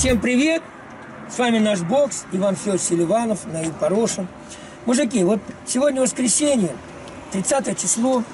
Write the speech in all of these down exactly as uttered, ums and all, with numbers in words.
Всем привет! С вами наш бокс, Иван Федорович Селиванов, Наиль Порошин. Мужики, вот сегодня воскресенье, тридцатое число.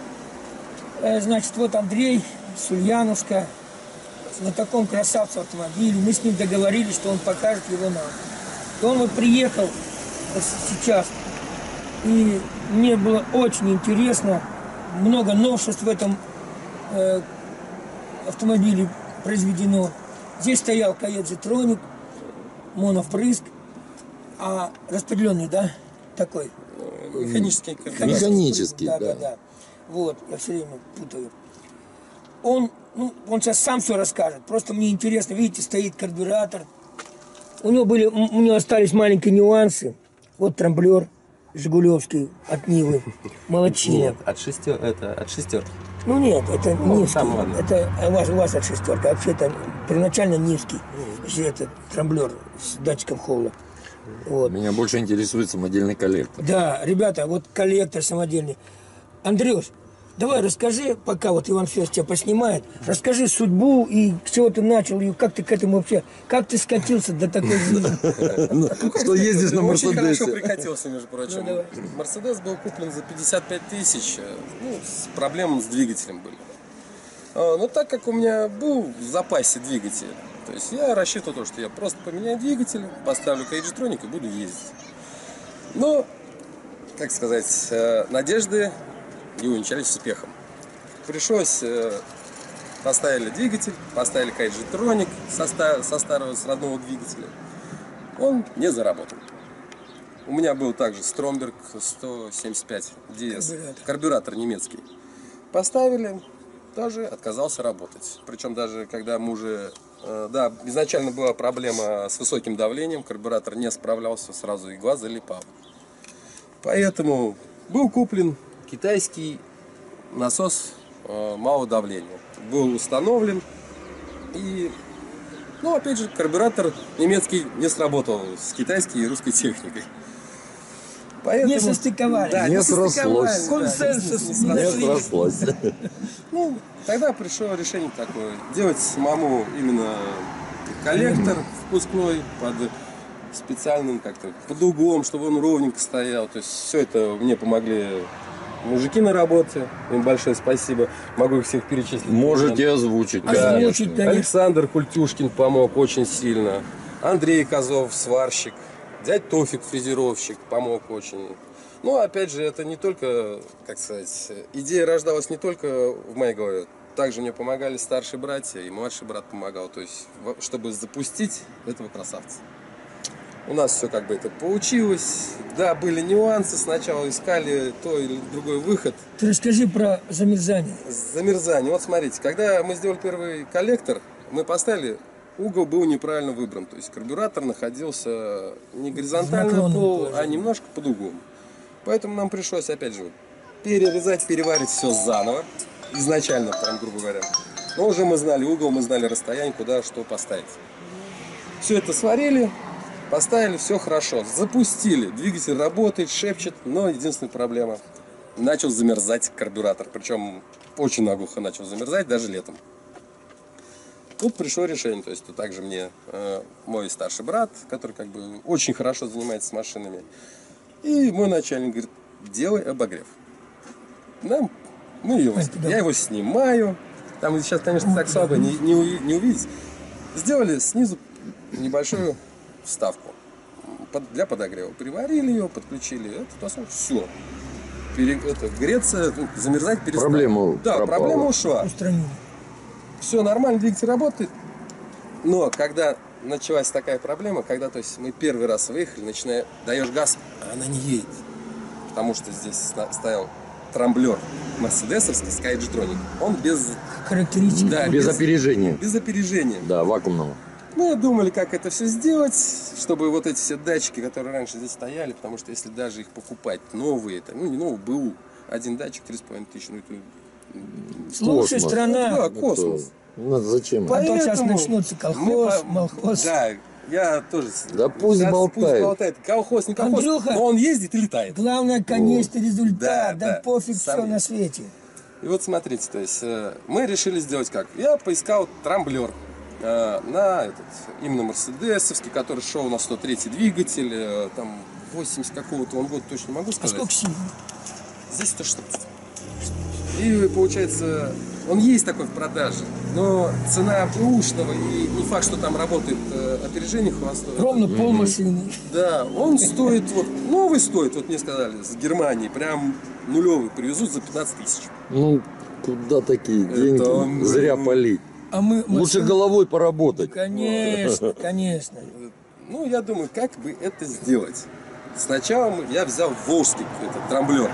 Значит, вот Андрей с Ульяновска на таком красавце автомобиле. Мы с ним договорились, что он покажет его нам. И он вот приехал вот сейчас. И мне было очень интересно. Много новшеств в этом э, автомобиле произведено. Здесь стоял Кает Зетроник, моновпрыск, а распределенный, да, такой? Механический. Механический, да, да. да, да. Вот, я все время путаю. Он, ну, он сейчас сам все расскажет. Просто мне интересно, видите, стоит карбюратор. У него были, у него остались маленькие нюансы. Вот трамблер жигулевский от Нивы, молодчина. Нет, от шестер, это от шестерки. Ну нет, это Ну, низкий. там ладно. Это у вас, у вас от шестерки. А вообще это первоначально низкий. Если это трамблер с датчиком холла. Вот. Меня больше интересует самодельный коллектор. Да, ребята, вот коллектор самодельный. Андрюш, давай расскажи, пока вот Иван Федорович тебя поснимает, расскажи судьбу и с чего ты начал, и как ты к этому вообще, как ты скатился до такой жизни? Что ездишь на Очень хорошо Мерседесе? прикатился, между прочим. Ну, Мерседес был куплен за пятьдесят пять тысяч. Ну, с проблемами с двигателем были. А, но так как у меня был в запасе двигатель, то есть я рассчитывал то, что я просто поменяю двигатель, поставлю Кает Зетроник и буду ездить. Но, как сказать, э, надежды не увенчались успехом. Пришлось, э, поставили двигатель, поставили Кает Зетроник со, ста со старого, с родного двигателя. Он не заработал. У меня был также Стромберг сто семьдесят пять ди эс, карбюратор. карбюратор немецкий. Поставили, тоже отказался работать. Причем даже когда мы уже... Э, да, изначально была проблема с высоким давлением, карбюратор не справлялся, сразу игла залипала. Поэтому был куплен китайский насос э, малого давления. Был установлен. И, ну, опять же, карбюратор немецкий не сработал с китайской и русской техникой. Поэтому, Не состыковались. Да, Не не срослось. состыковались, да, Консенсус не не Не нашли. срослось. Ну, тогда пришло решение такое, делать самому именно коллектор впускной под специальным как-то, под углом, чтобы он ровненько стоял. То есть все это мне помогли мужики на работе, им большое спасибо, могу их всех перечислить. Можете озвучить, Да. Озвучить, конечно. конечно. Александр Культюшкин помог очень сильно, Андрей Козов, сварщик, дядь Тофик, фрезеровщик, помог очень. Но опять же, это не только, как сказать, идея рождалась не только в моей голове. Также мне помогали старшие братья, и младший брат помогал. То есть, чтобы запустить этого красавца. У нас все как бы это получилось. Да, были нюансы. Сначала искали то или другой выход. Ты расскажи про замерзание. Замерзание. Вот смотрите, когда мы сделали первый коллектор, мы поставили... Угол был неправильно выбран, то есть карбюратор находился не горизонтально пол, а немножко под углом. Поэтому нам пришлось, опять же, перерезать, переварить все заново, изначально, прям, грубо говоря. Но уже мы знали угол, мы знали расстояние, куда что поставить. Все это сварили, поставили, все хорошо, запустили, двигатель работает, шепчет, но единственная проблема – начал замерзать карбюратор, причем очень наглухо начал замерзать, даже летом. Тут пришло решение, то есть тут также мне э, мой старший брат, который как бы очень хорошо занимается машинами, и мой начальник говорит, делай обогрев. Нам, мы его, я его снимаю, там сейчас, конечно, так слабо не, не, уви- не увидеть. Сделали снизу небольшую вставку под, для подогрева. Приварили ее, подключили, это все. Пере, это, греться, замерзать перестало. Проблема Да, пропала. проблема ушла. Устранили. Все нормально, двигатель работает. Но когда началась такая проблема, когда то есть, мы первый раз выехали, начиная, даешь газ, а она не едет. Потому что здесь стоял трамблер мерседесовский с Кает Зетроник. Он без, Характеристики. да, Без опережения. без опережения. Да, вакуумного. Мы думали, как это все сделать, чтобы вот эти все датчики, которые раньше здесь стояли, потому что если даже их покупать новые, это, ну не новый, был один датчик три с половиной тысячи, ну это... Слушай, Космос. страна. Да, космос. Ну, зачем? А то сейчас Поэтому начнутся колхоз, мы- молхоз. Да, я тоже... Да пусть Сейчас болтает. болтает. Колхоз, не колхоз, Андрюха, но он ездит и летает. Главное, конечный результат. Да, Да, да. пофиг, Сам- все на свете. И вот смотрите, то есть э, мы решили сделать как? Я поискал трамблер. э, на этот, именно мерседесовский, который шел на сто третий двигатель, э, там восемьдесят какого-то он года точно не могу А сказать. сколько сил? Здесь сто шестнадцать. И получается, он есть такой в продаже, но цена бэушного и не факт, что там работает э, опережение хвостов. Ровно пол машины. Да, он стоит, вот новый стоит, вот мне сказали, с Германии, прям нулевый привезут за пятнадцать тысяч. Ну, куда такие деньги? он- Зря полить. А мы... мы Лучше с- головой поработать. Конечно, конечно. Ну, я думаю, как бы это сделать. Сначала мы- я взял волжский этот трамблер.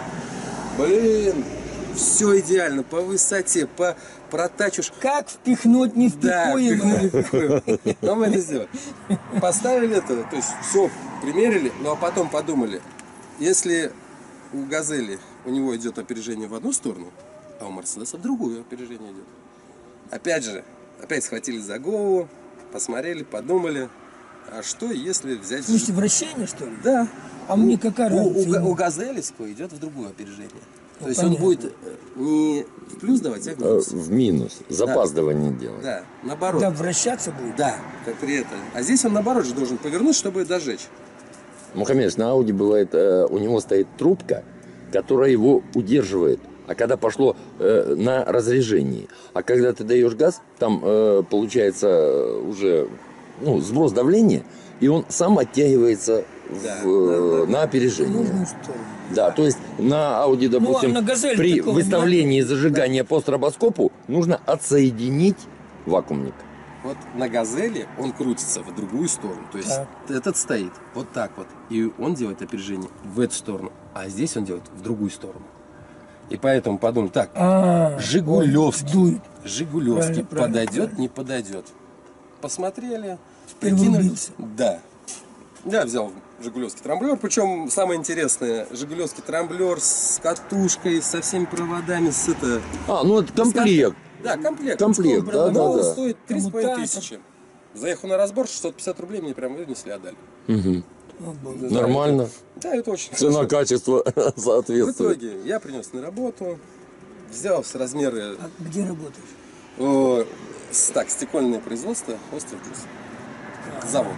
Блин, все идеально, по высоте, по протачуш. Как впихнуть Да, невпихуемое? впихнули. Но мы это сделали. Поставили это, то есть все примерили, ну а потом подумали, если у Газели у него идет опережение в одну сторону, а у Мерседеса в другую опережение идет. Опять же, опять схватили за голову, посмотрели, подумали, а что если взять... В смысле, вращение, что ли? Да. А мне какая У, у, разница? Га- ему? у Газелевского идет в другое опережение. Ну, То есть понятно. он будет э, не в плюс давать, а в Э, минус. В минус. Запаздывание делать. Да, наоборот. Да, вращаться будет. Да, как при этом. А здесь он наоборот же должен повернуть, чтобы дожечь. Ну, конечно, на Ауди бывает, э, у него стоит трубка, которая его удерживает. А когда пошло э, на разрежении, а когда ты даешь газ, там э, получается э, уже ну, сброс давления, и он сам оттягивается в, Да, э, да, да. на В опережение. нужную сторону. Да, то есть на Ауди, допустим, на «Газели» при такого выставлении зажигания по стробоскопу нужно отсоединить вакуумник. Вот на Газели он крутится в другую сторону. То есть Так. этот стоит вот так вот. И он делает опережение в эту сторону. А здесь он делает в другую сторону. И поэтому подумал, так, А, Жигулевский. дует. Жигулевский Правильно, правильно, подойдет, правильно. не подойдет. Посмотрели, Теперь прикинули. врубился. Да. Я взял Жигулевский трамблер. Причем самое интересное, Жигулевский трамблер с катушкой, со всеми проводами, с это. А, ну это комплект. Да, комплект. Комплект, да, да, Но он да. стоит три с половиной Коммутатор. тысячи. Заехал на разбор, шестьсот пятьдесят рублей мне прям вынесли и отдали. Мгм. О, Боже. Да, Нормально. это- Да, это очень хорошо. Цена-качество В соответствует. итоге я принес на работу, взял с размеры, А где работаешь? о, с- так, стекольное производство, остров Джус. Завод.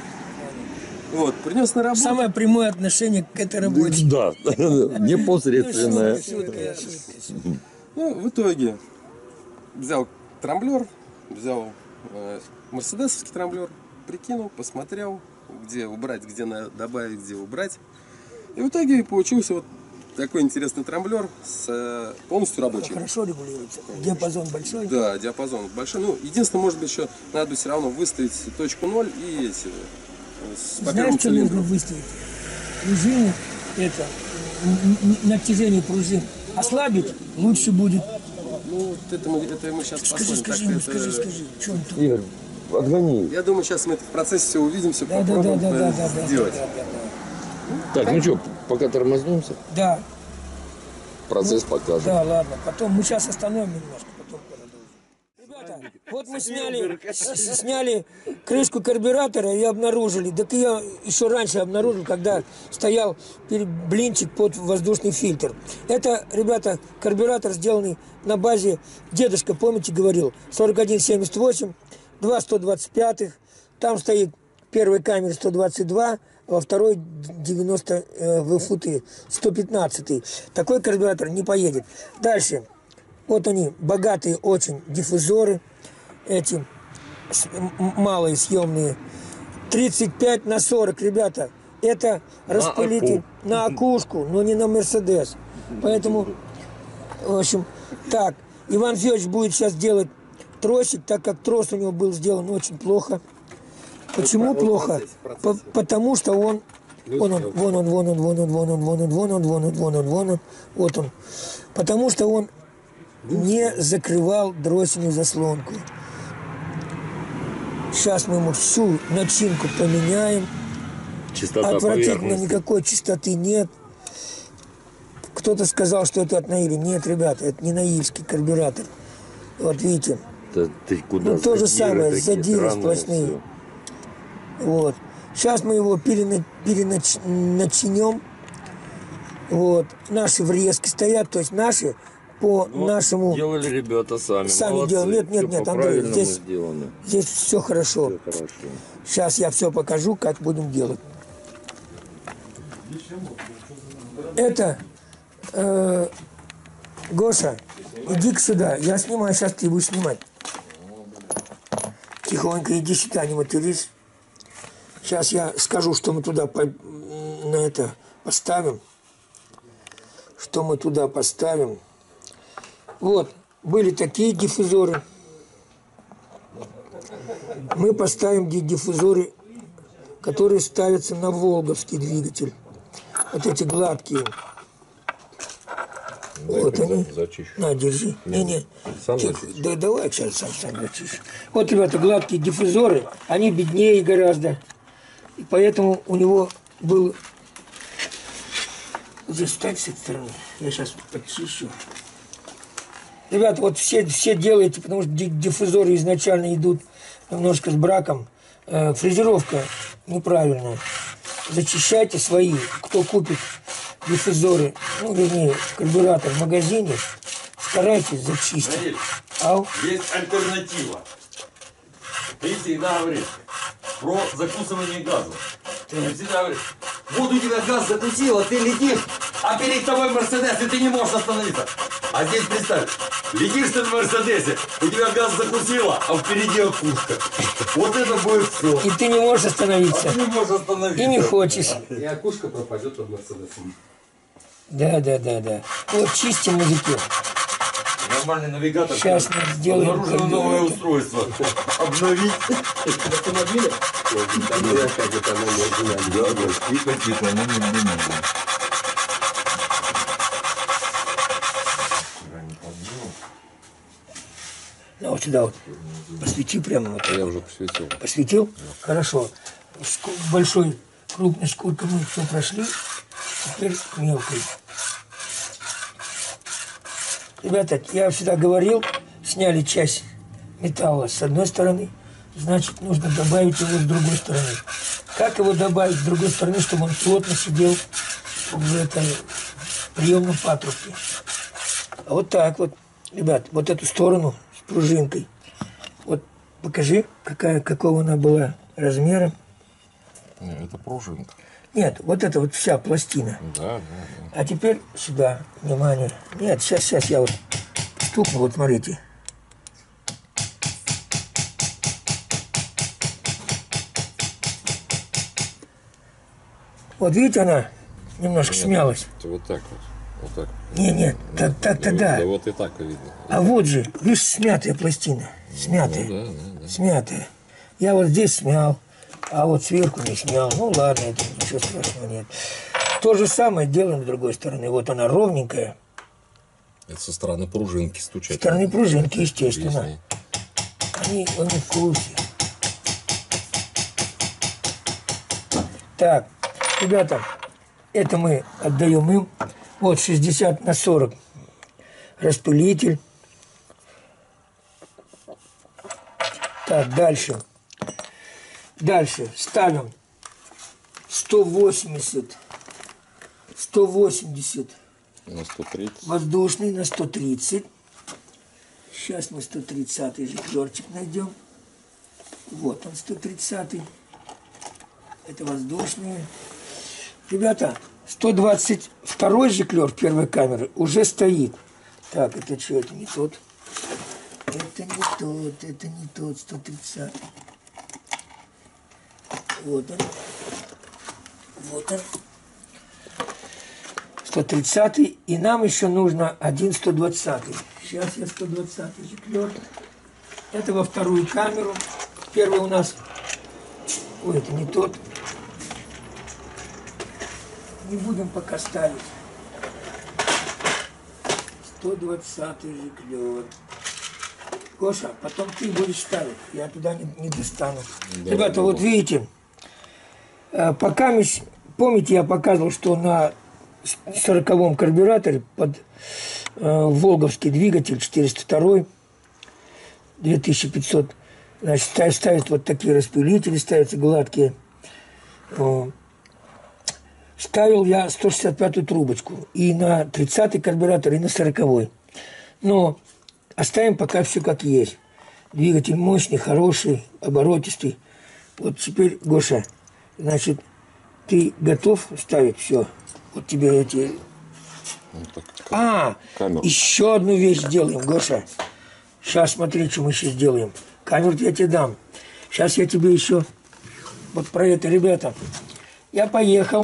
Вот, принес на работу. Самое прямое отношение к этой работе. Да, непосредственное. Шутка, шутка. Ну, в итоге взял трамблер, взял э, мерседесовский трамблер, прикинул, посмотрел, где убрать, где на- добавить, где убрать. И в итоге получился вот такой интересный трамблер с э, полностью рабочий. Хорошо регулируется. Диапазон большой. Да, диапазон большой. Ну, единственное, может быть, еще надо все равно выставить точку ноль и эти, э, с по Знаешь, первому что нужно цилиндру. выставить? Пружины, это, н- н- натяжение пружин ослабить, лучше будет. Ну, вот это мы, это мы сейчас Скажи, посмотрим. скажи Так, ему, это- скажи, скажи. Что он тут? Игорь, отгони. Я думаю, сейчас мы это в процессе все увидим, все Да, да, да, попробуем да, да, э, да, да, сделать. да, да, да. Так, ну что, пока тормознемся, Да, процесс покажет. да, ладно. Потом мы сейчас остановим немножко, потом продолжим. Ребята, вот мы сняли, с- сняли крышку карбюратора и обнаружили. Так я еще раньше обнаружил, когда стоял перед блинчик под воздушный фильтр. Это, ребята, карбюратор, сделанный на базе, дедушка, помните, говорил, сорок один семьдесят восемь, два сто двадцать пять, там стоит первый камер сто двадцать два, во второй девяносто э, в футы сто пятнадцать. Такой карбюратор не поедет. Дальше. Вот они, богатые очень диффузоры, эти с- м- малые съемные. тридцать пять на сорок, ребята. Это распылитель на окушку, но не на Мерседес. Поэтому, в общем, так. Иван Федорович будет сейчас делать тросик, так как трос у него был сделан очень плохо. Почему плохо? По- Потому что он, вон он, вон он, вон он, вон он, вон он, вон он, вон он, вон он, вон он, вон он, вот он. Потому что он не закрывал дроссельную заслонку. Сейчас мы ему всю начинку поменяем. Чистота Отвратительно, поверхности. никакой чистоты нет. Кто-то сказал, что это от Наили. Нет, ребята, это не наильский карбюратор. Вот видите. Да ты куда? Ну, то же задиры самое, такие задиры странные сплошные. всё. Вот. Сейчас мы его перена- переначинем. Вот. Наши врезки стоят, то есть наши по Ну, нашему... Делали ребята сами. Сами Молодцы. делали. Нет, нет, Всё нет, Андрей, по-правильному здесь- сделано. Здесь все хорошо. Всё хорошо. Сейчас я все покажу, как будем делать. Это, э, Гоша, иди-ка сюда. Я снимаю, сейчас ты будешь снимать. Тихонько иди сюда, не матерись. Сейчас я скажу, что мы туда по- на это поставим. Что мы туда поставим. Вот, были такие диффузоры. Мы поставим ди- диффузоры, которые ставятся на волговский двигатель. Вот эти гладкие. Вот они. Зачищу. На, держи. Не-не. Сам Тихо. зачищу. Да давай сейчас сам, сам зачищу. Вот, ребята, гладкие диффузоры, они беднее гораздо. И поэтому у него был... Здесь встань с этой стороны. Я сейчас подчищу. Ребята, вот все, все делаете, потому что ди- диффузоры изначально идут немножко с браком. Э, фрезеровка неправильная. Зачищайте свои. Кто купит диффузоры, ну, вернее, карбюратор в магазине, старайтесь зачистить. Наиль, Ау. есть альтернатива. Ты всегда говоришь про закусывание газа. Ты всегда говоришь, вот у тебя газ закусило, ты летишь, а перед тобой Мерседес, и ты не можешь остановиться. А здесь представь, летишь ты на Мерседесе, у тебя газ закусило, а впереди опушка. Вот это будет все. И ты не можешь остановиться. Ты не можешь остановиться. И не хочешь. И окушка пропадет под Мерседесом. Да, да, да, да. Вот чистим, мужики. Нормальный навигатор. Сейчас мы сделаем Обнаружено новое карбюратор. устройство. Обновить. Автомобиля? Я как это оно может. Да, да, тихо, тихо, ну не не надо. Ну, вот сюда вот. Посвети прямо вот. Я уже посветил. Посветил? Хорошо. Ску- Большой, крупной шкуркой мы все прошли. Теперь мелкой. Ребята, я всегда говорил, сняли часть металла с одной стороны, значит, нужно добавить его с другой стороны. Как его добавить с другой стороны, чтобы он плотно сидел в этой приемном патрубке? А вот так вот, ребят, вот эту сторону с пружинкой. Вот покажи, какая, какого она была размера. Это пружинка. Нет, вот это вот вся пластина. Да, да, да. А теперь сюда, внимание. Нет, сейчас, сейчас я вот стукну, вот смотрите. Вот видите, она немножко смялась. Это вот так вот. Вот так. Не, нет, так, так-то да. Да вот и так видно. А вот же, видишь, смятая пластина. Смятая. Ну, да, да, да. Смятая. Я вот здесь смял, а вот сверху не смял. Ну ладно, это ничего страшного нет. То же самое делаем с другой стороны. Вот она ровненькая. Это со стороны пружинки С стучать. стороны пружинки, естественно. Объясни. Они, они в курсе. Так, ребята, это мы отдаем им. Вот шестьдесят на сорок распылитель. Так, дальше. Дальше ставим сто восемьдесят. сто восемьдесят На сто тридцать. воздушный на сто тридцать. Сейчас мы сто тридцатый жиклерчик найдем. Вот он, сто тридцатый. Это воздушные. Ребята, сто двадцать второй жиклер первой камеры уже стоит. Так, это что, это не тот? Это не тот, это не тот, сто тридцатый. Вот он. Вот он. сто тридцатый. И нам еще нужно один сто двадцатый. Сейчас я сто двадцатый жиклер. Это во вторую камеру. Первый у нас... Ой, это не тот. Не будем пока ставить. сто двадцатый жиклер. Гоша, потом ты будешь ставить. Я туда не, не достану. Да, Ребята, да, вот да. видите, э, пока мы... с- Помните, я показывал, что на сороковом карбюраторе под э, волговский двигатель четыреста два, две тысячи пятьсот, значит, ста- ставят вот такие распылители, ставятся гладкие. О. Ставил я сто шестьдесят пятую трубочку и на тридцатый карбюратор, и на сороковой. Но оставим пока все как есть. Двигатель мощный, хороший, оборотистый. Вот теперь, Гоша, значит, ты готов ставить все? Вот тебе эти... А, камеру. еще одну вещь сделаем, Гоша. Сейчас смотри, что мы еще сделаем. Камеру я тебе дам. Сейчас я тебе еще... Вот про это, ребята. Я поехал.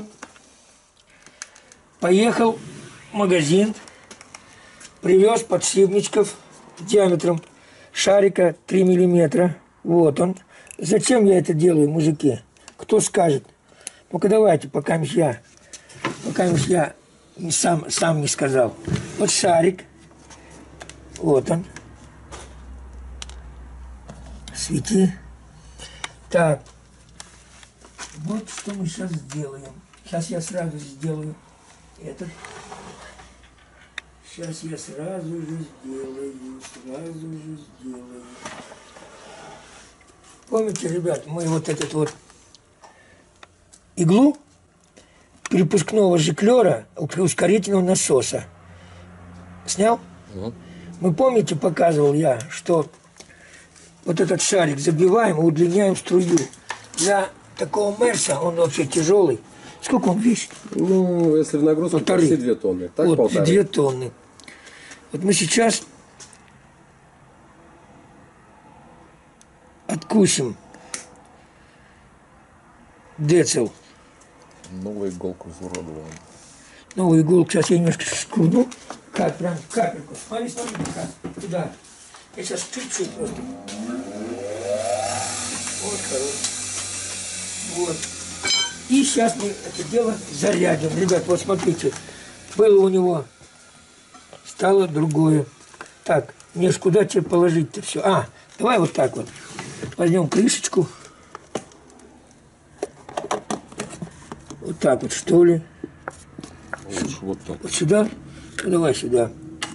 Поехал в магазин. Привез подшипничков диаметром шарика три миллиметра. Вот он. Зачем я это делаю, мужики? Кто скажет? Ну-ка давайте, пока я, пока я сам, сам не сказал. Вот шарик. Вот он. Свети. Так. Вот что мы сейчас сделаем. Сейчас я сразу сделаю этот. Сейчас я сразу же сделаю. Сразу же сделаю. Помните, ребят, мы вот этот вот иглу перепускного жиклера ускорительного насоса снял? Угу. Мы, помните, показывал я, что вот этот шарик забиваем и удлиняем струю. Для такого Мерса, он вообще тяжелый. Сколько он весит? Ну, если в нагрузку, Полторы. почти две тонны. Так, Вот, полторы. две тонны. Вот мы сейчас откусим децл. Новую иголку изуродовал. Новую иголку сейчас я немножко скруну. Как, прям капельку. Смотри, смотри, как. Туда. Я сейчас чуть-чуть просто. Вот, хорошо. Вот. И сейчас мы это дело зарядим. Ребят, вот смотрите. Было у него, стало другое. Так, мне ж куда тебе положить-то все? А, давай вот так вот. Возьмем крышечку. Вот так вот, что ли. Лучше вот так. Вот сюда? Ну, давай сюда.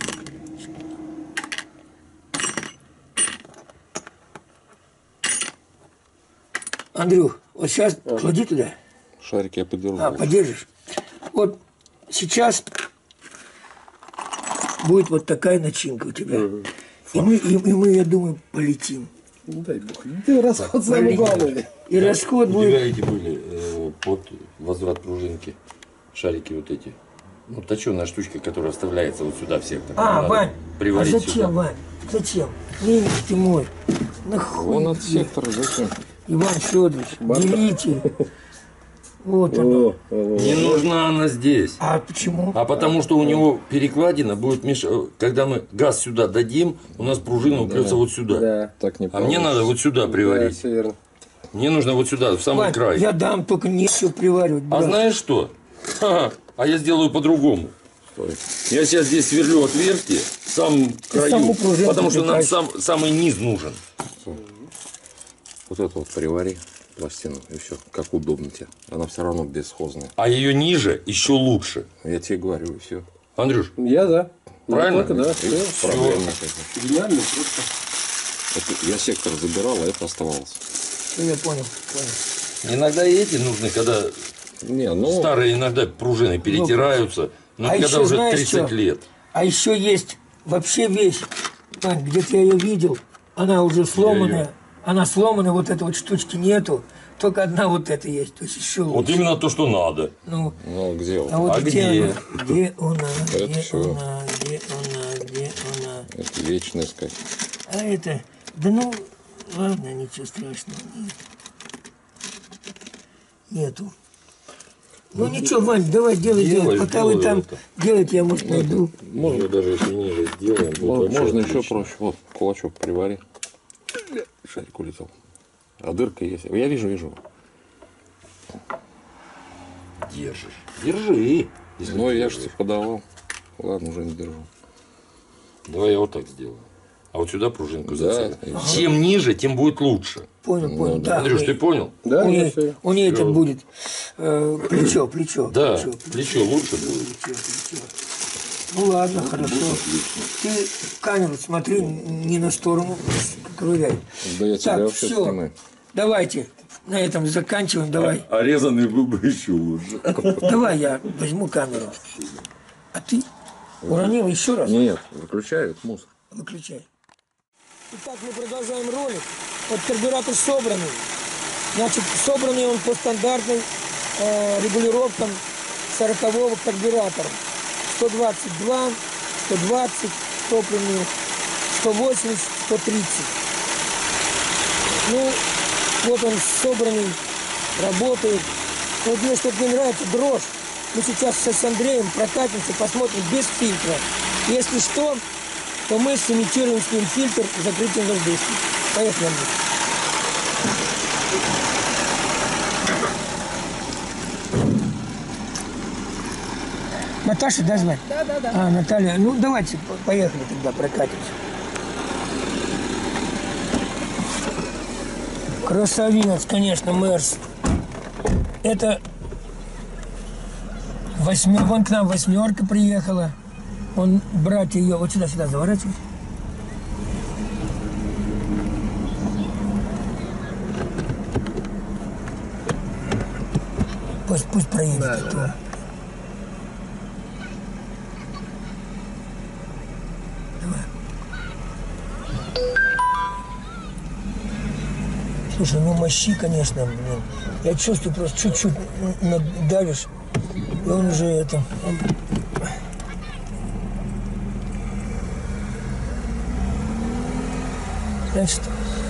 Андрюх, вот сейчас клади туда. Шарик я подержу. А, подержишь. Вот сейчас будет вот такая начинка у тебя. И мы, и, и мы, я думаю, полетим. Ну, дай бог. Ты расход самый главный. И расход У будет... тебя эти были э, под возврат пружинки, шарики вот эти. Ну, точеная штучка, которая вставляется вот сюда в сектор. А, Надо Вань, приварить а зачем, сюда. Вань? Зачем? Милый ты мой. Нахуй. Вон от сектора зачем? Иван Федорович, делитель. Вот он. Не нужна она здесь. А почему? А потому что у него перекладина будет мешать. Когда мы газ сюда дадим, у нас пружина упрется вот сюда. Да. Так не А мне надо вот сюда Да, приварить. все верно. Мне нужно вот сюда, в самый Вань, край. я дам, только нечего приваривать. А брат. знаешь что? Ха-ха, а я сделаю по-другому. Я сейчас здесь сверлю отверстие в самом краю, саму пружинку потому что нам прикручивай. сам, самый низ нужен. Вот это вот привари пластину и все. Как удобно тебе. Она все равно бесхозная. А ее ниже еще лучше. Я тебе говорю, и все. Андрюш, Я, да. Правильно? Только, да. Проблем никаких. Гениально, просто. Это я сектор забирал, а это оставалось. Ну, я понял, понял. иногда и эти нужны, когда Не, ну, старые иногда пружины перетираются, но А когда еще уже знаешь тридцать что? лет. А еще есть вообще вещь, Вань, где-то я ее видел, она уже сломанная, её- она сломанная, вот этой вот штучки нету, только одна вот эта есть, то есть еще Вот лучше. именно то, что надо. Ну, ну где он? а вот А где, где? она? Где она? Это Где всё. она? Где она? Где она? Это вечно искать. А это, да ну, ладно, ничего страшного, нет. Нету. Ну ничего, Вань, давай делай, делай, Делай, пока вы делай там это. делаете, я может найду. Можно даже если ниже сделаем. будет Мо- вообще Можно еще отлично. проще. Вот, кулачок привари. Шарик улетел. А дырка есть. Я вижу, вижу. Держишь. Держи. если Ну, я держишь. же тебе подавал. Ладно, уже не держу. Давай я вот так сделаю. А вот сюда пружинку Да, зацепим. и Чем ниже, тем будет лучше. Понял, понял, да. Андрюш, мы- ты понял? Да, у я нее, все. у нее это будет э, плечо, плечо. Да, плечо, плечо лучше будет. плечо, плечо. Ну ладно, хорошо. Ты в камеру смотри, не на сторону, ковыряй. Да я тебя Так, вообще все. снимаю. Давайте на этом заканчиваем. Давай. А резанные губы еще лучше. Давай я возьму камеру. А ты? Уронил еще раз? Нет, выключают мусор. Выключай. Итак, мы продолжаем ролик. Вот карбюратор собранный. Значит, собранный он по стандартным э, регулировкам сорокового карбюратора. сто двадцать два, сто двадцать топливные, сто восемьдесят, сто тридцать. Ну, вот он собранный, работает. Но вот мне что-то не нравится, дрожь. Мы сейчас с Андреем прокатимся, посмотрим без фильтра. Если что, то мы сымитируем с ним фильтр закрытием воздействия. Поехали, Андрей. Наташа, да, звать? Да, да, да. А, Наталья, ну давайте, поехали тогда, прокатимся. Красавец, конечно, Мерс. Это восьмер... Вон к нам восьмерка приехала. Он брать ее вот сюда, сюда заворачивать. Пусть, пусть проедет. Да, да, да. Слушай, ну мощи, конечно, блин. Я чувствую, просто чуть-чуть давишь, и он уже это... Он... Значит,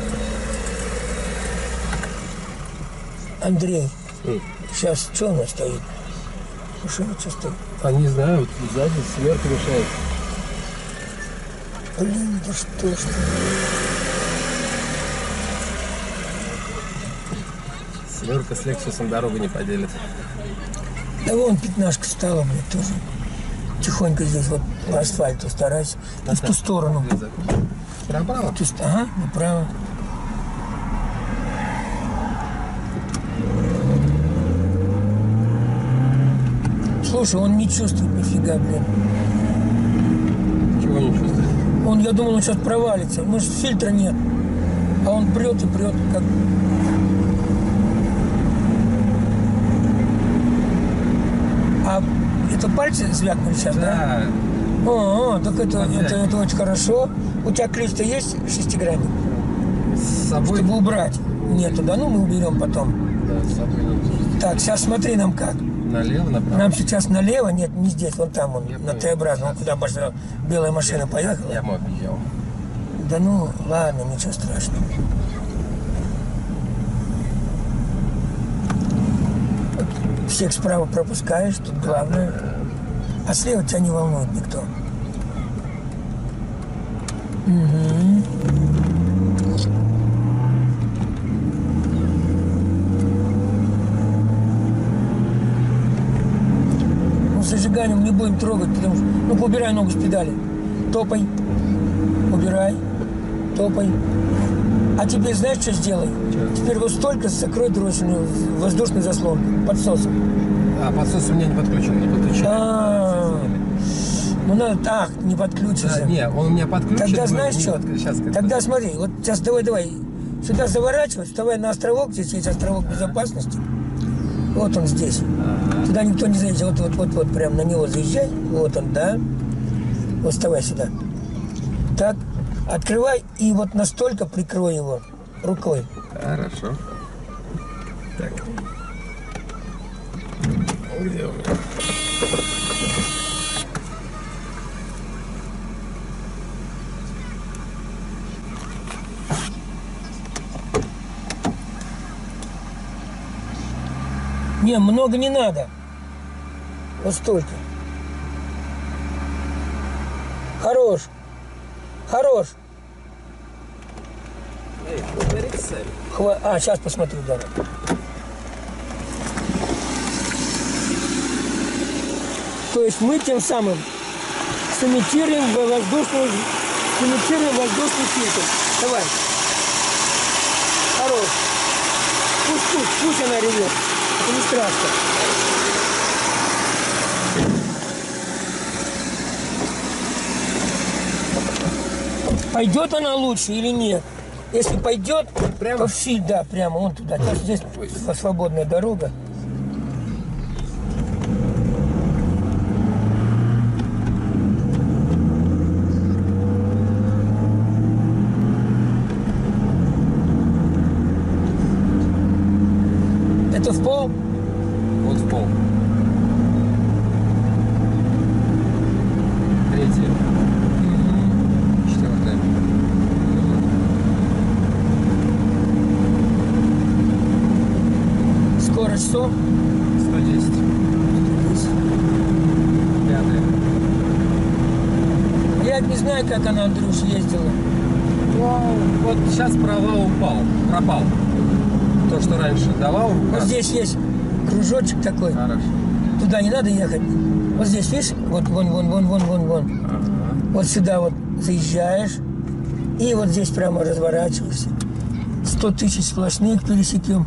Андрей, mm. сейчас что у нас стоит? Что вот сейчас стоит? А не знаю, вот сзади сверху мешает. Блин, да что ж ты? Сверка с Лексусом дорогу не поделит. Да вон пятнашка стала, блин, тоже. Тихонько здесь вот по асфальту старайся. И в ту сторону. Направо? Ага, направо. Слушай, он не чувствует нифига, блин. Чего не чувствует? Он, я думал, он сейчас провалится. Может, фильтра нет. А он прет и прет, как... А это пальцы звякнули сейчас, да? Да. О, о, так это, это, это очень хорошо. У тебя ключ-то есть шестигранник? С собой? Чтобы убрать. Нету, да? Ну, мы уберем потом. Да, с собой нет. Так, сейчас смотри нам как. Налево, направо? Нам сейчас налево, нет, не здесь, вон там, он, на Т-образном, куда большая белая машина поехала. Я бы объезжал. Да ну, ладно, ничего страшного. Всех справа пропускаешь, тут главное. А слева тебя не волнует никто. Угу. Ну, зажиганием не будем трогать, потому что... Ну, убирай ногу с педали. Топай. Убирай. Топай. А теперь знаешь, что сделай? Что? Теперь вот столько закрой дроссельную воздушной заслонкой, подсосом. А, подсос у меня не подключен, не подключен. А, ну надо так, не подключится. Да, не, он у меня подключен. Тогда знаешь что? Сейчас, Тогда смотри, вот сейчас давай, давай. Сюда заворачивай, вставай на островок, здесь есть островок безопасности. Вот он здесь. Ага. Туда никто не заедет. Вот, вот, вот, вот, прям на него заезжай. Вот он, да. Вот вставай сюда. Так, открывай и вот настолько прикрой его рукой. Хорошо. Так. Где у меня? Не, много не надо. Вот столько. Хорош. Хорош. Хва... А, сейчас посмотрю, да. То есть мы тем самым сымитируем воздушный, сымитируем воздушный фильтр. Давай. Хорош. Пусть, пусть, пусть она ревет. Это не страшно. Пойдет она лучше или нет? Если пойдет, прямо? То фильтр, да, прямо вон туда. Здесь свободная дорога. Это в пол? Вот в пол. Третья. Четвертая. Скорость сто? сто десять. Пятая. Я не знаю, как она, Андрюш, ездила. Ну, вот сейчас провал упал, пропал. То, что раньше давал. Вот здесь есть кружочек такой. Хорошо. Туда не надо ехать. Вот здесь, видишь? Вот вон, вон, вон, вон, вон, вон. Ага. Вот сюда вот заезжаешь. И вот здесь прямо разворачиваешься. Сто тысяч сплошных пересекем.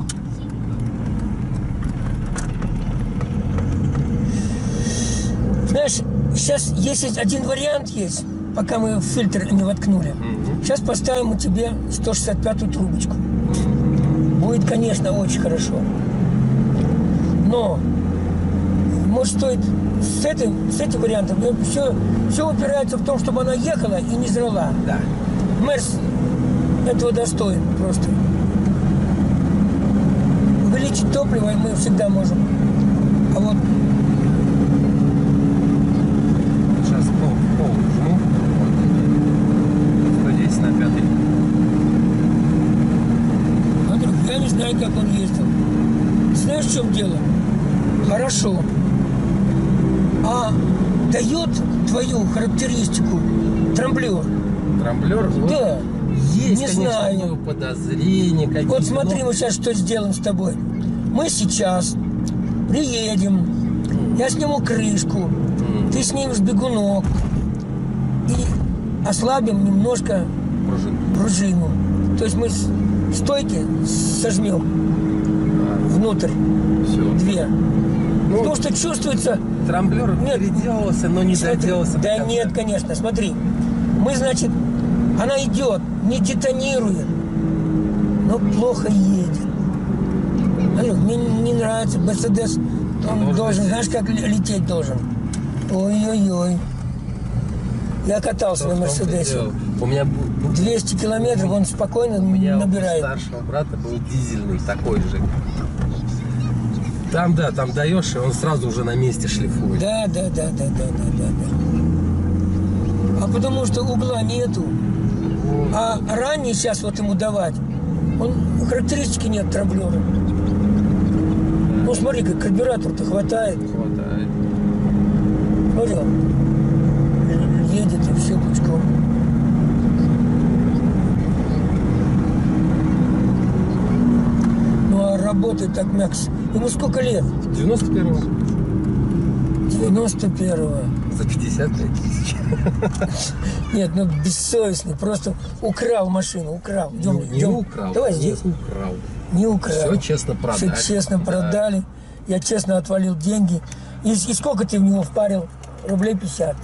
Знаешь, сейчас есть один вариант есть, пока мы фильтр не воткнули. Угу. Сейчас поставим мы тебе сто шестьдесят пятую трубочку. Будет, конечно, очень хорошо. Но, может, стоит с этим, с этим вариантом, все, все упирается в том, чтобы она ехала и не зрала. Да. Мерс этого достоин просто. Увеличить топливо мы всегда можем. А вот Сейчас пол, пол жму. сто десять на пятый. Андрюх, я не знаю, как он ездил. Знаешь, в чем дело? Хорошо. А дает твою характеристику трамблер? Трамблер? Вот Да. есть, не конечно, знаю. у него подозрения какие-то. Вот смотри, но- мы сейчас что сделаем с тобой. Мы сейчас приедем, я сниму крышку, ты снимешь бегунок и ослабим немножко Пружина. пружину. То есть мы с стойки сожмем внутрь Все. две. Ну, Потому что чувствуется... трамблер Нет. переделался, но не Смотри, доделался. до Да конца. нет, конечно, смотри. Мы, значит, она идет, не детонирует, но плохо едет. Андрюх, мне не нравится Мерседес. Он должен должен, лететь. знаешь, как л- лететь должен. Ой-ой-ой. Я катался на В том-то и Мерседесе. дело. У меня был- двести километров он спокойно У меня набирает. у старшего брата был дизельный такой же. Там, да, там даешь, и он сразу уже на месте шлифует. Да, да, да, да, да, да, да, да. А потому что угла нету. А ранее сейчас вот ему давать, он характеристики нет трамблера. Ну смотри, как карбюратор-то хватает. Вот, а Смотри, он едет и все пучком. Ну а работает так мягко. Ему сколько лет? девяносто первого девяносто первого. за пятьдесят пять тысяч. Нет, ну бессовестный, просто украл машину, украл. Идем, Не идем. украл. Давай не здесь. украл. Не украл. Все честно продали. Все честно Да. продали. Я честно отвалил деньги. И, и сколько ты в него впарил? Рублей пятьдесят.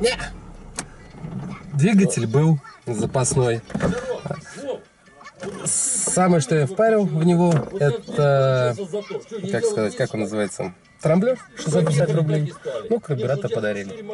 Двигатель был запасной. Самое, что я впарил в него, это, как сказать, как он называется? Трамблер, шестьсот пятьдесят рублей. Ну, карбюратор подарили.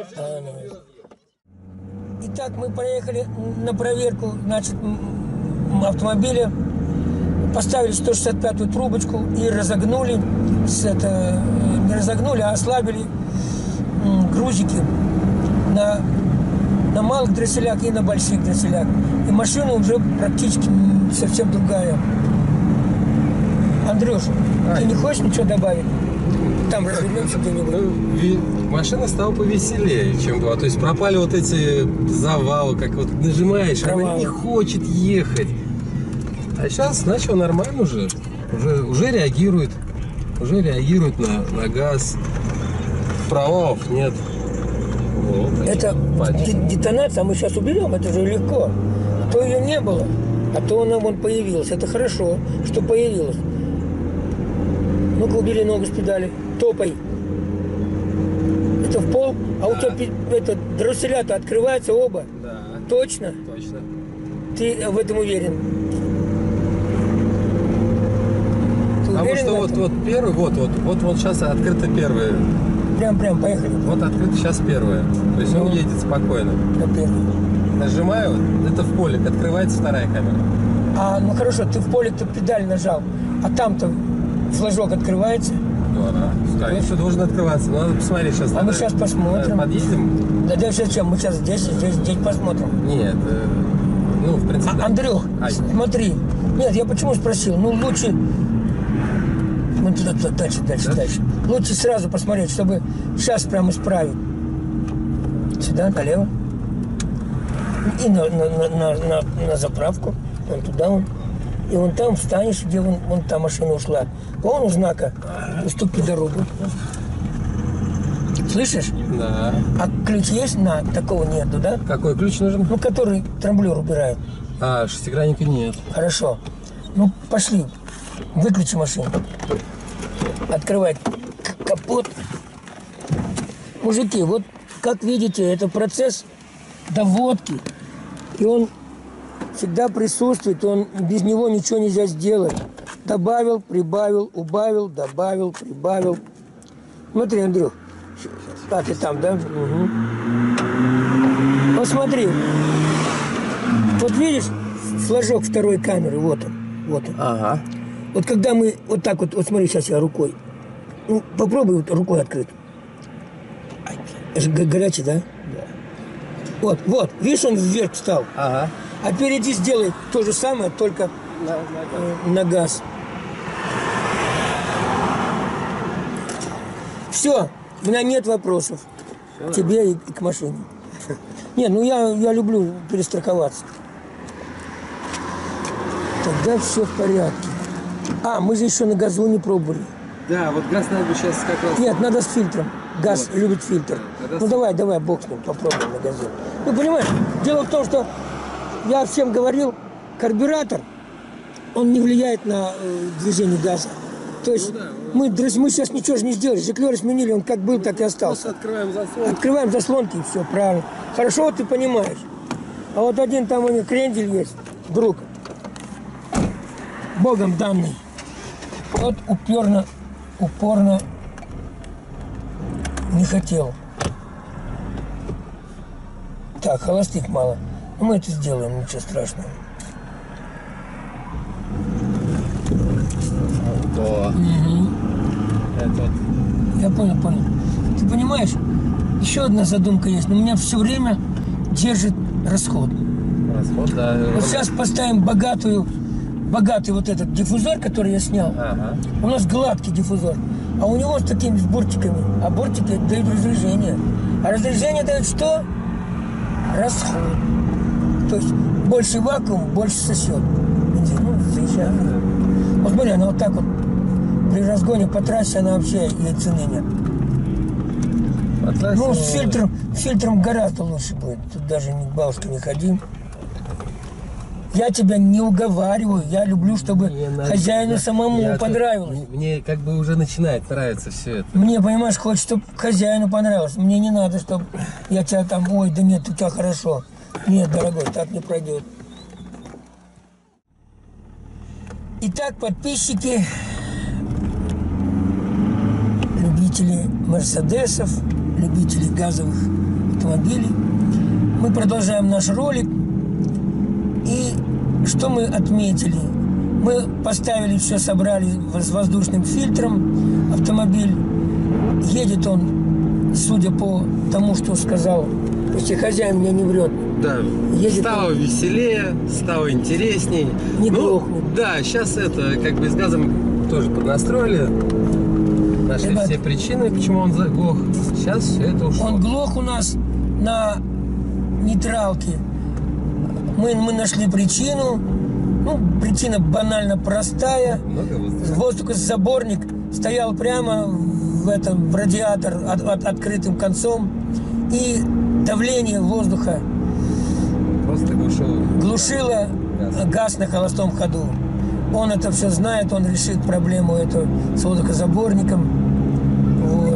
Итак, мы поехали на проверку, значит, м, автомобиля. Поставили сто шестьдесят пятую трубочку и разогнули, с это, э, не разогнули, а ослабили м, грузики на, на малых дросселях и на больших дросселях. И машина уже практически м, совсем другая. Андрюш, Ай. ты не хочешь ничего добавить? Там развернемся где-нибудь. Ну, ви- машина стала повеселее, чем была. То есть пропали вот эти завалы, как вот нажимаешь, она Провалы. не хочет ехать. А сейчас начал нормально уже. Уже, уже реагирует. Уже реагирует на, на газ. Провалов нет. Вот. Это Патч. де- детонация, мы сейчас уберем, это же легко. То ее не было, а то она вон появилась. Это хорошо, что появилась. Ну-ка, убери ногу с педали. Топай. Это в пол, а у тебя пи- это, дросселя-то открываются оба. Да, Точно? точно. Ты в этом уверен? Ты Потому уверен что в вот, этом? вот первый, вот, вот, вот, вот сейчас открыто первое. Прям-прям, поехали. Вот открыто сейчас первое. То есть он Ну. едет спокойно. На первый. Нажимаю, это в поле, открывается вторая камера. А, ну хорошо, ты в поле-то педаль нажал, а там-то флажок открывается? Да, конечно, должен открываться. Надо посмотреть сейчас. А мы сейчас посмотрим. Подъедем? Да, да, сейчас чем? Мы сейчас здесь, здесь, здесь посмотрим. Нет, э, ну, в принципе, А, да. Андрюх, Ай. смотри. Нет, я почему спросил? Ну, лучше... Ну, туда, туда, дальше, дальше, Да? дальше. Лучше сразу посмотреть, чтобы сейчас прямо исправить. Сюда, налево. И на, на, на, на, на, на заправку. Вон туда вон. И вон там встанешь, где вон, вон та машина ушла. Вон у знака «Уступи дорогу». Слышишь? Да. А ключ есть? На, такого нету, да? Какой ключ нужен? Ну, который трамблер убирает. А, шестигранника нет. Хорошо. Ну, пошли. Выключи машину. Открывай к- капот. Мужики, вот как видите, это процесс доводки. И он всегда присутствует, он без него ничего нельзя сделать. Добавил, прибавил, убавил, добавил, прибавил. Смотри, Андрюх. А, ты там, да? Угу. Вот смотри. Вот видишь флажок второй камеры, вот он, вот он. Ага. Вот когда мы вот так вот, вот смотри, сейчас я рукой. Ну, попробуй вот рукой открыть. Это же г- горячий, да? Да. Вот, вот, видишь, он вверх встал. Ага. А впереди сделай то же самое, только э, на газ. Все, у меня нет вопросов к тебе и, и к машине. Не, ну я, я люблю перестраховаться. Тогда все в порядке. А, мы же еще на газу не пробовали. Да, вот газ надо бы сейчас как раз... Нет, надо с фильтром. Газ Вот. любит фильтр. Тогда Ну с- давай, давай, бог с ним, попробуем на газу. Ну понимаешь, дело в том, что я всем говорил, карбюратор, он не влияет на э, движение газа. То есть мы, друзья, мы сейчас ничего же не сделали. Жиклеры сменили, он как был, так и остался. Просто открываем заслон. Открываем заслонки и все, правильно. Хорошо, вот ты понимаешь. А вот один там у него крендель есть, друг, Богом данный. Вот упорно, упорно не хотел. Так, холостых мало. Но мы это сделаем, ничего страшного. То... Это вот... Я понял, понял. Ты понимаешь, еще одна задумка есть, но меня все время держит расход. Расход, да. Вот сейчас поставим богатую, богатый вот этот диффузор, который я снял. Ага. У нас гладкий диффузор, а у него с такими с бортиками. А бортики дают разрежение. А разрежение дает что? Расход. То есть больше вакуум, больше сосет. Бензин, ну, заезжает. Вот смотри, она вот так вот при разгоне по трассе, она вообще ей цены нет. По трассе, Ну, с фильтром, фильтром гораздо лучше будет. Тут даже ни бабушка не ходи. Я тебя не уговариваю. Я люблю, чтобы Мне надо- хозяину я- самому я- понравилось. Мне, мне как бы уже начинает нравиться все это. Мне, понимаешь, хочется, чтобы хозяину понравилось. Мне не надо, чтобы я тебя там, ой, да нет, у тебя хорошо. Нет, дорогой, так не пройдет. Итак, подписчики, любители мерседесов, любители газовых автомобилей, мы продолжаем наш ролик. И что мы отметили? Мы поставили все, собрали с воздушным фильтром автомобиль. Едет он, судя по тому, что сказал, если хозяин мне не врет, Да, Едет стало веселее, стало интересней. Не ну, глохнет. Да, сейчас это, как бы с газом тоже поднастроили. Нашли Ребят, все причины, почему он заглох. Сейчас все это ушло. он глох у нас на нейтралке. Мы, мы нашли причину. Ну, причина банально простая. Много воздуха. Воздухозаборник стоял прямо в этом в радиатор от, от- открытым концом. И давление воздуха Просто глушило. глушило Газ. газ на холостом ходу. Он это все знает, он решит проблему эту с воздухозаборником. Вот.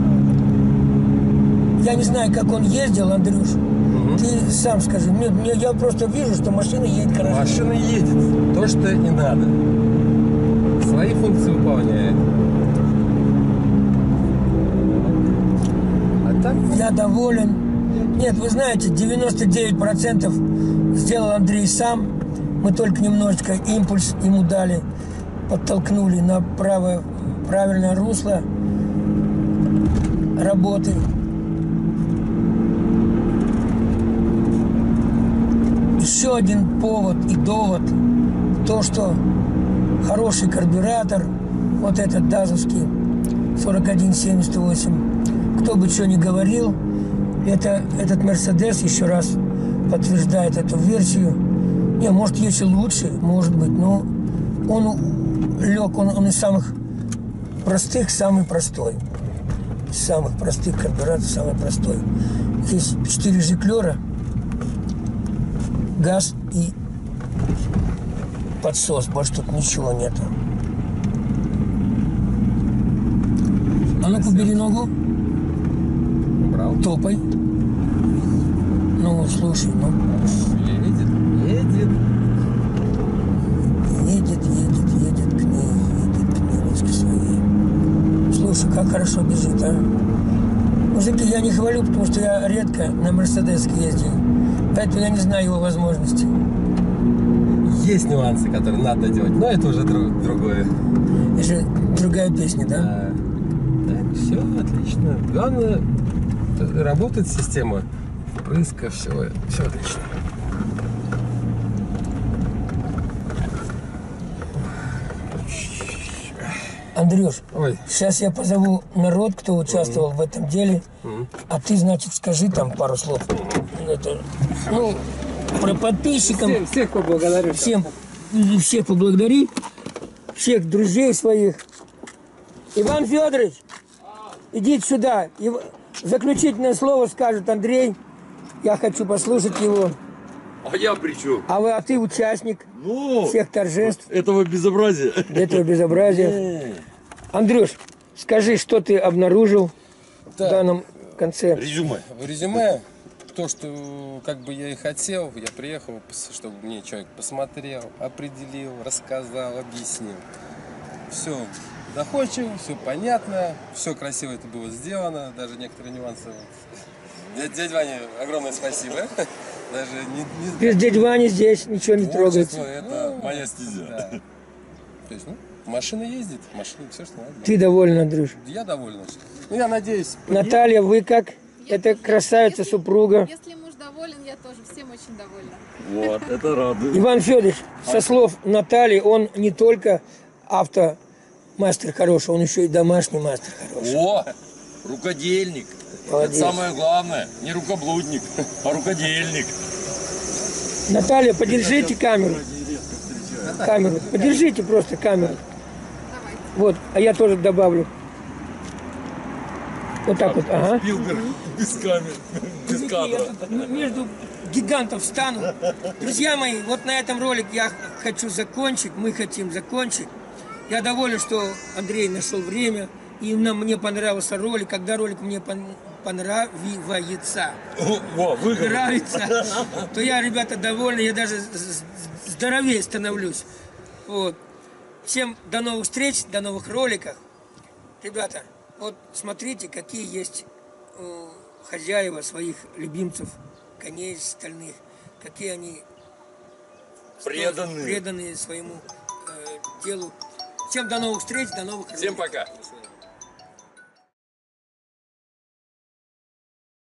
Я не знаю, как он ездил, Андрюш. Ты сам скажи. Мне, мне, я просто вижу, что машина едет хорошо. Машина едет. То, что и надо. Свои функции выполняет. А так, Я доволен. Нет, вы знаете, девяносто девять процентов сделал Андрей сам. Мы только немножечко импульс ему дали. подтолкнули на правое, правильное русло работы. Еще один повод и довод, то, что хороший карбюратор, вот этот дазовский сорок один семьдесят восемь, кто бы что ни говорил, это, этот Мерседес еще раз подтверждает эту версию. Не, может, есть и лучше, может быть, но он лег, он, он из самых простых, самый простой. Из самых простых карбюраторов самый простой. Здесь четыре жиклера, газ и подсос, больше тут ничего нету. А ну-ка, бери ногу. Брал. Топай. Ну, слушай, ну. Едет? Едет. Едет, едет, едет к ней, едет к Милочке своей. Слушай, как хорошо бежит, а. Мужики, я не хвалю, потому что я редко на Мерседеске ездил. Поэтому я не знаю его возможностей. Есть нюансы, которые надо делать, но это уже друг, другое. Это же другая песня, да? Да. Так, все отлично. Главное, работает система впрыска, все, все отлично. Андрюш, Ой. сейчас я позову народ, кто участвовал в этом деле, а ты, значит, скажи там пару слов. Это, ну, про подписчикам. Всем, всех поблагодарю. Всем, всех поблагодари, всех друзей своих. Иван Федорович, идите сюда. Ив- Заключительное слово скажет Андрей. Я хочу послушать его. А я при чем? А, вы, а ты участник Ну, всех торжеств, этого безобразия. этого безобразия. Андрюш, скажи, что ты обнаружил в данном конце. Резюме. В резюме, то, что как бы я и хотел, я приехал, чтобы мне человек посмотрел, определил, рассказал, объяснил. Все доходчиво, все понятно, все красиво это было сделано, даже некоторые нюансы. Дядя, дядя Ваня, огромное спасибо. Даже не, не... Без дяди Вани здесь ничего не Творчество трогается. это моя стезя. Да. То есть, ну, машина ездит, машина все, что надо. Ты доволен, Андрюш? Я доволен. Ну, я надеюсь. Наталья, вы как? Это красавица Если- супруга. Если муж доволен, я тоже всем очень довольна. Вот, это радует. Иван Федорович, со слов Натальи, он не только автомастер хороший, он еще и домашний мастер хороший. О, рукодельник. Молодец. Это самое главное. Не рукоблудник, а рукодельник. Наталья, подержите камеру. Камеру. Подержите просто камеру. Давайте. Вот, а я тоже добавлю. Вот так вот, ага. Спилберг без камер, без Я кадра. тут между гигантов встану. Друзья мои, вот на этом ролик я хочу закончить, мы хотим закончить. Я доволен, что Андрей нашел время, и нам, мне понравился ролик. Когда ролик мне пон- понравится, Во, выговор. нравится, то я, ребята, довольны, я даже з- з- здоровее становлюсь. Вот. Всем до новых встреч, до новых роликов. Ребята, вот смотрите, какие есть э, хозяева своих любимцев, коней стальных, какие они Преданные. преданные своему э, делу. Всем до новых встреч, до новых роликов. Всем пока.